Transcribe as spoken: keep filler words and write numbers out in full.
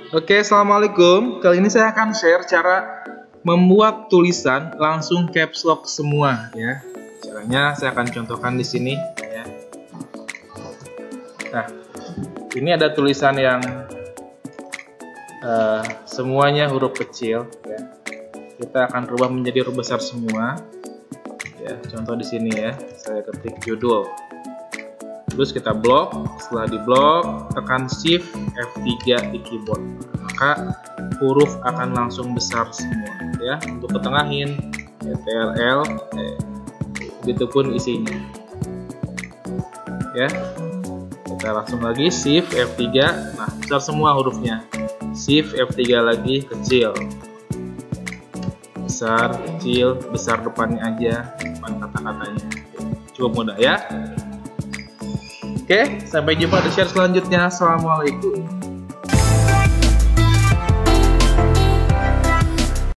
Oke, assalamualaikum. Kali ini saya akan share cara membuat tulisan langsung caps lock semua, ya. Caranya saya akan contohkan di sini, ya. Nah, ini ada tulisan yang uh, semuanya huruf kecil, ya. Kita akan rubah menjadi huruf besar semua. Ya, contoh di sini ya. Saya ketik judul. Terus kita blok, setelah di blok tekan shift F tiga di keyboard, maka huruf akan langsung besar semua, ya. Untuk ketengahin T L L, eh, begitupun isinya, ya. Kita langsung lagi shift F tiga, nah besar semua hurufnya. Shift F tiga lagi, kecil, besar, kecil, besar depannya aja, depan kata-katanya. Cukup mudah, ya. Oke, sampai jumpa di share selanjutnya. Assalamualaikum.